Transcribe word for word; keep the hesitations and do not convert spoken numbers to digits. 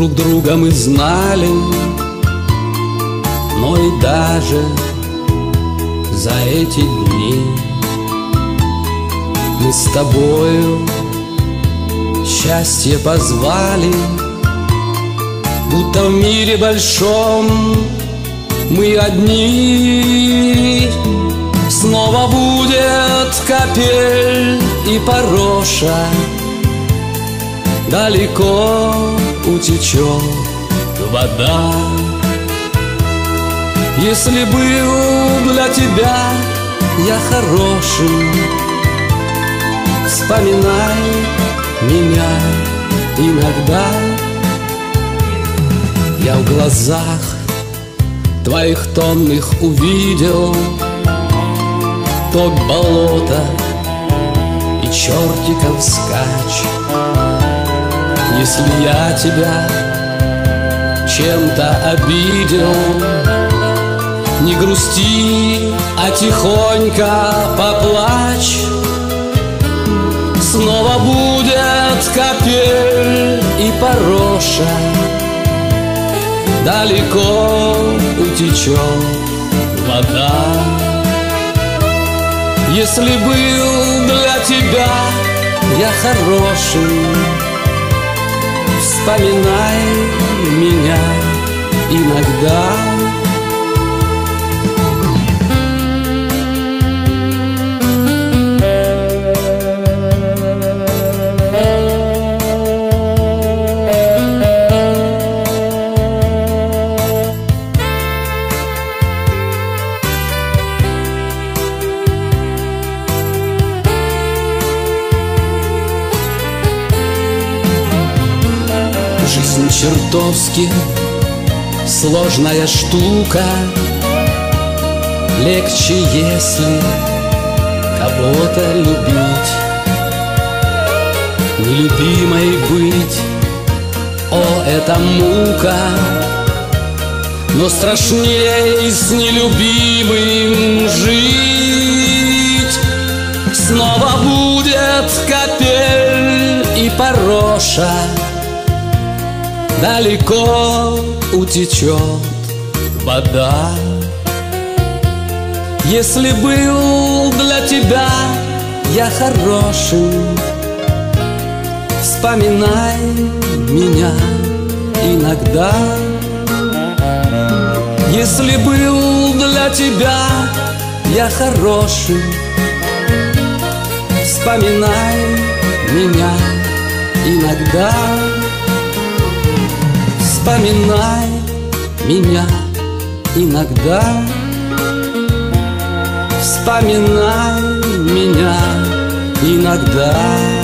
друг друга мы знали, но и даже за эти дни мы с тобою счастье позвали, будто в мире большом мы одни. Снова будет капель и пороша, далеко утечет вода. Если был для тебя я хорошим, вспоминай меня иногда. Я в глазах твоих томных увидел ток болота и чертиков скач. Если я тебя чем-то обидел, не грусти, а тихонько поплачь. Снова будет капель и пороша, далеко утечет вода. Если был для тебя я хорошим, вспоминай меня иногда. Жизнь чертовски сложная штука, легче, если кого-то любить. Нелюбимой быть, о, это мука, но страшнее с нелюбимым жить. Снова будет капель и пороша, далеко утечет вода. Если был для тебя я хорошим, вспоминай меня иногда. Если был для тебя я хорошим, вспоминай меня иногда. Вспоминай меня иногда. Вспоминай меня иногда.